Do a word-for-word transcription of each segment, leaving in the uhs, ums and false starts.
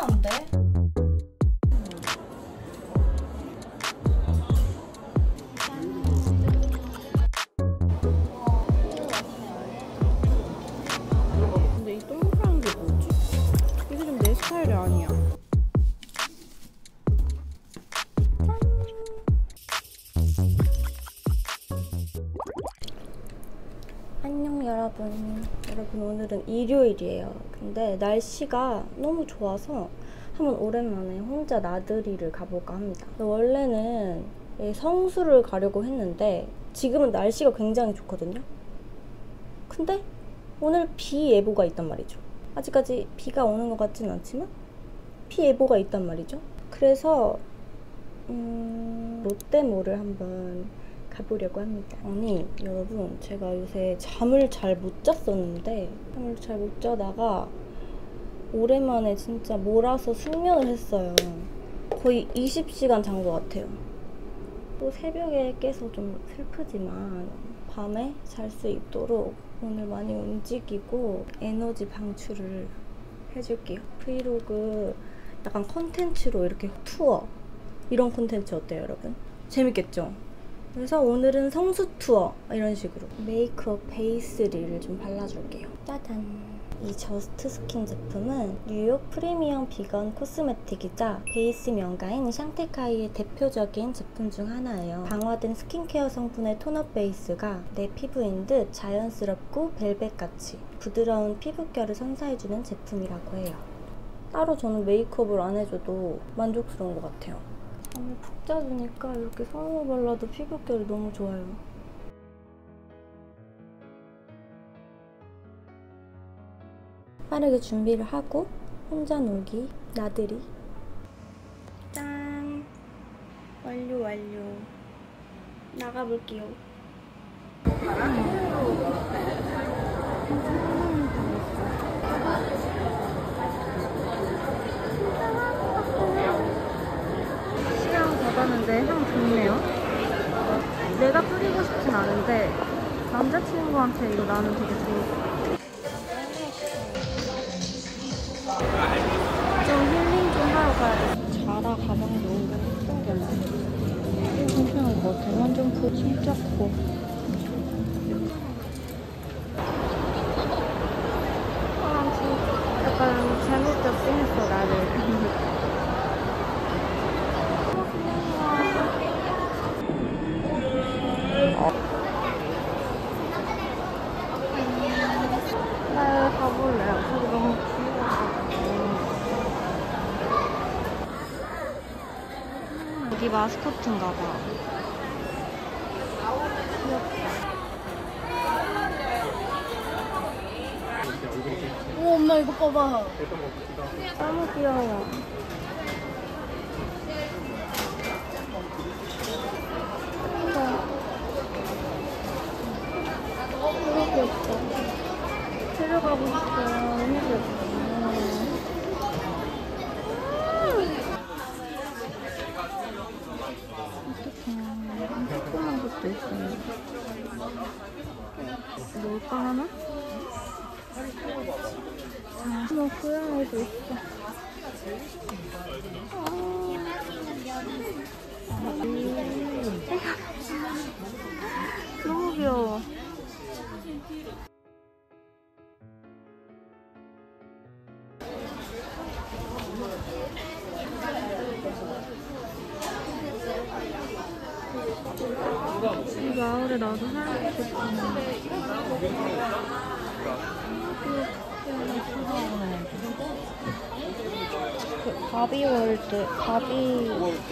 신기한데? 근데 이 동그란 게 뭐지? 이게 좀 내 스타일이 아니야. 안녕 여러분. 여러분 오늘은 일요일이에요. 근데 날씨가 너무 좋아서 한번 오랜만에 혼자 나들이를 가볼까 합니다. 원래는 성수를 가려고 했는데 지금은 날씨가 굉장히 좋거든요. 근데 오늘 비 예보가 있단 말이죠. 아직까지 비가 오는 것 같진 않지만 비 예보가 있단 말이죠. 그래서 음... 롯데몰을 한번 가보려고 합니다. 아니 여러분, 제가 요새 잠을 잘 못 잤었는데 잠을 잘 못 자다가 오랜만에 진짜 몰아서 숙면을 했어요. 거의 이십 시간 잔 것 같아요. 또 새벽에 깨서 좀 슬프지만 밤에 잘 수 있도록 오늘 많이 움직이고 에너지 방출을 해줄게요. 브이로그 약간 컨텐츠로 이렇게 투어 이런 컨텐츠 어때요 여러분? 재밌겠죠? 그래서 오늘은 성수 투어 이런 식으로 메이크업 베이스 릴을 좀 발라줄게요. 짜잔! 이 저스트 스킨 제품은 뉴욕 프리미엄 비건 코스메틱이자 베이스 명가인 샹테카이의 대표적인 제품 중 하나예요. 강화된 스킨케어 성분의 톤업 베이스가 내 피부인 듯 자연스럽고 벨벳같이 부드러운 피부결을 선사해주는 제품이라고 해요. 따로 저는 메이크업을 안 해줘도 만족스러운 것 같아요. 잠을 푹 자주니까 이렇게 선을 발라도 피부결이 너무 좋아요. 빠르게 준비를 하고 혼자 놀기 나들이. 짠! 완료 완료. 나가볼게요. 받았는데 향 좋네요. 내가 뿌리고 싶진 않은데 남자친구한테 이거 나는 되게 좋을 것 같아. 좀 힐링 좀 하러 가야겠어. 자라 가방도 은근 예쁜 게 많아. 이거 괜찮은 것 같아. 완전 그 진짜 커. 아 진짜 약간 잘못 접근했어 나를. 나 가볼래요. 저기 너무 귀여워가지고. 여기 마스코트인가 봐. 오, 엄마 이거 봐봐. 너무 귀여워. 너무 귀엽다. 데려가고 싶어요. 너무 귀엽다. 어떡해. 조그만 것도 있어요. 뭘까 하나? 자, 뭐 고양이도 있어. 너무 귀여워. 이 마을에 나도 살고 싶어. 그 바비월드, 바비.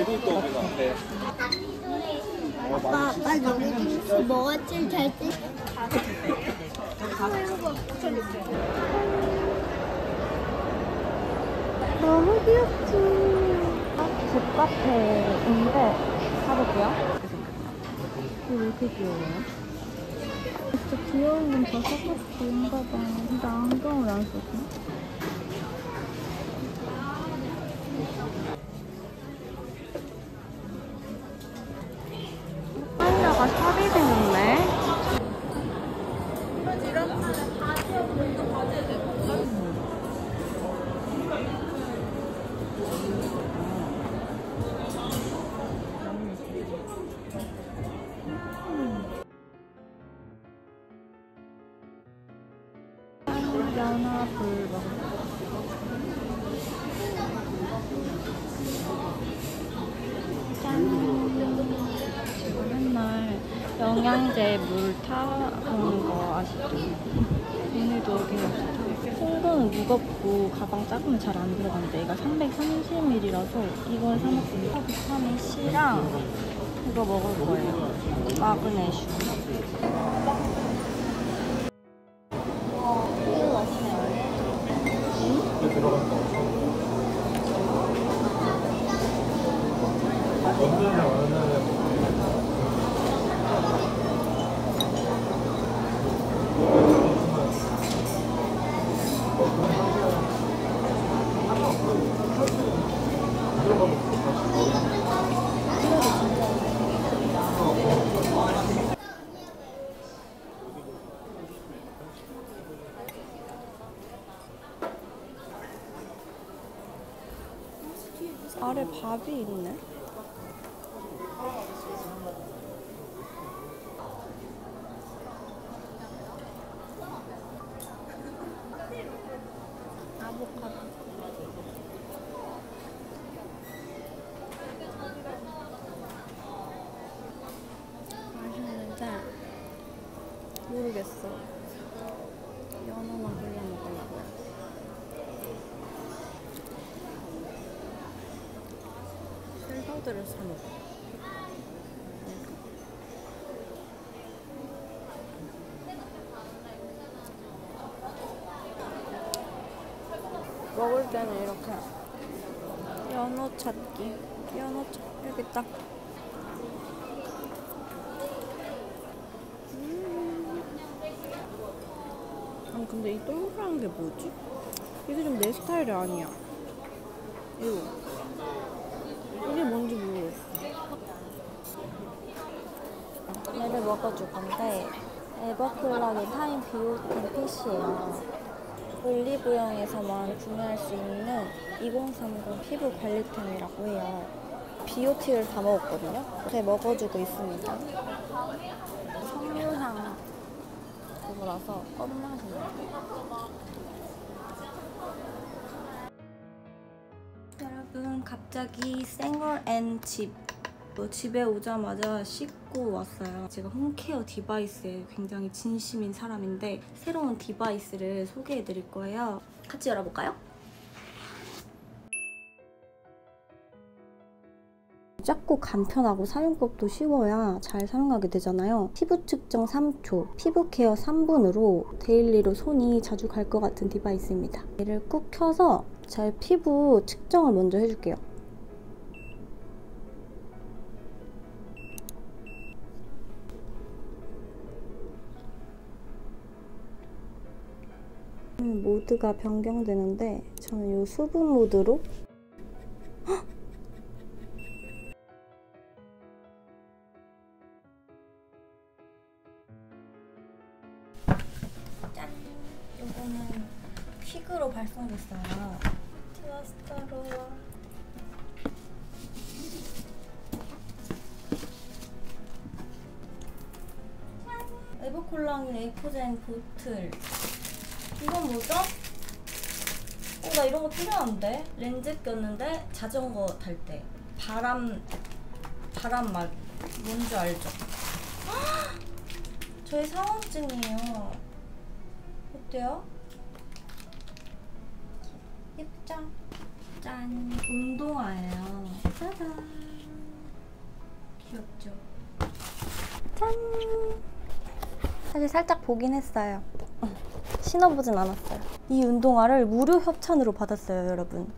아빠, 아빠 너네 중에서 뭐가 제일 잘 뜯? 너무 귀엽지? 집 카페인데 가볼게요. 이거 왜 이렇게 귀여워요? 진짜 귀여운 건 다 사고 싶은가 봐. 근데 안경을 안 썼나? 한자가 샵이 생겼네. 영양제 물 타는 거 아시죠? 오늘도 어김없이 큰 거는 무겁고 가방 작으면 잘 안 들어가는데 얘가 삼백삼십 밀리리터라서 이걸 사 먹습니다. 비타민 C랑 이거 먹을 거예요. 마그네슘. 아래 밥이 있네. 아보카도. 맛있는데 모르겠어. 연어만 골라 먹으려고요. 샐러드를 사 먹어. 먹을 때는 이렇게 연어 찾기. 연어 찾 여기 있다. 음. 아니 근데 이 동그란 게 뭐지? 이게 좀 내 스타일이 아니야. 이거. 이게 뭔지 모르겠어. 얘를 먹어줄 건데 에버콜라겐 타임 비오틴 피쉬예요. 올리브영에서만 구매할 수 있는 이공삼공 피부 관리템이라고 해요. 비오티를 다 먹었거든요. 이렇게 먹어주고 있습니다. 석류향 그거라서 껌맛이 나요. 여러분 갑자기 생얼 앤 집 집에 오자마자 씻고 왔어요. 제가 홈케어 디바이스에 굉장히 진심인 사람인데 새로운 디바이스를 소개해 드릴 거예요. 같이 열어볼까요? 작고 간편하고 사용법도 쉬워야 잘 사용하게 되잖아요. 피부 측정 삼 초, 피부 케어 삼 분으로 데일리로 손이 자주 갈 것 같은 디바이스입니다. 얘를 꾹 켜서 제 피부 측정을 먼저 해줄게요. 음, 모드가 변경되는데 저는 이 수분 모드로 헉! 짠! 이거는 퀵으로 발송됐어요. 티와스타로와 에버콜라겐 에이코젠 보틀. 이건 뭐죠? 어, 나 이런 거 필요한데? 렌즈 꼈는데 자전거 탈 때 바람 바람 막 뭔지 알죠? 헉! 저희 사원증이에요. 어때요? 예쁘죠? 짠! 운동화예요. 짜잔! 귀엽죠? 짠! 사실 살짝 보긴 했어요. 신어보진 않았어요. 이 운동화를 무료 협찬으로 받았어요, 여러분.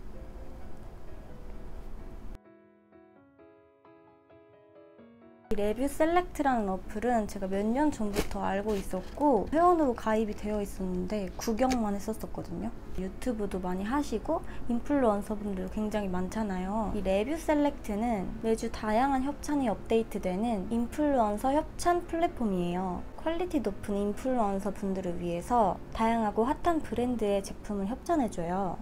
이 레뷰 셀렉트라는 어플은 제가 몇 년 전부터 알고 있었고 회원으로 가입이 되어 있었는데 구경만 했었거든요. 유튜브도 많이 하시고 인플루언서분들 굉장히 많잖아요. 이 레뷰 셀렉트는 매주 다양한 협찬이 업데이트되는 인플루언서 협찬 플랫폼이에요. 퀄리티 높은 인플루언서 분들을 위해서 다양하고 핫한 브랜드의 제품을 협찬해줘요.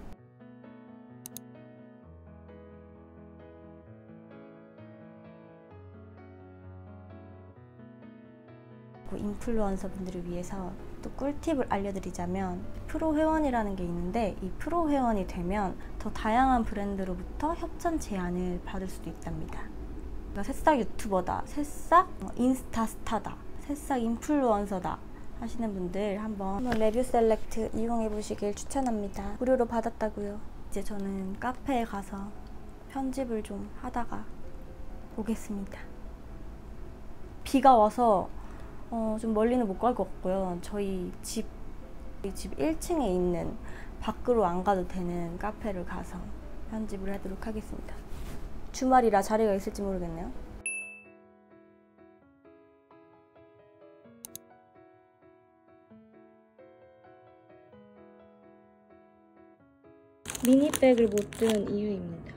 인플루언서 분들을 위해서 또 꿀팁을 알려드리자면 프로 회원이라는 게 있는데 이 프로 회원이 되면 더 다양한 브랜드로부터 협찬 제안을 받을 수도 있답니다. 나 새싹 유튜버다, 새싹 인스타 스타다, 새싹 인플루언서다 하시는 분들 한번, 한번 레뷰 셀렉트 이용해 보시길 추천합니다. 무료로 받았다고요. 이제 저는 카페에 가서 편집을 좀 하다가 오겠습니다. 비가 와서 어, 좀 멀리는 못 갈 것 같고요. 저희 집, 저희 집 일 층에 있는 밖으로 안 가도 되는 카페를 가서 편집을 하도록 하겠습니다. 주말이라 자리가 있을지 모르겠네요. 미니백을 못 든 이유입니다.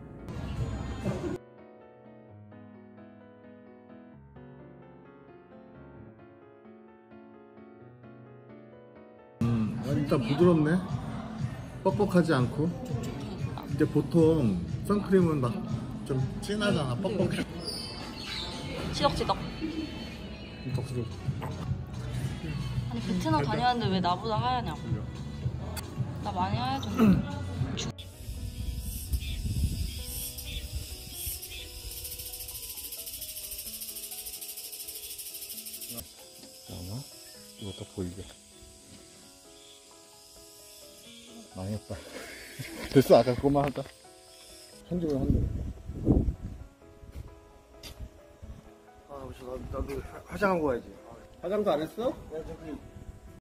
음, 일단 부드럽네. 뻑뻑하지 않고. 근데 보통 선크림은 막 좀 진하잖아. 뻑뻑해. 치덕치덕. 덕스럽. 아니 베트남 다녀왔는데 왜 나보다 하얗냐고. 나 많이 하얘졌는데. 나나? 이거 딱 보이게. 망했다. 됐어, 아까 그거만 하자. 편집을 한다니까. 아, 나도 화장하고 가야지. 화장도 안 했어? 야, 저기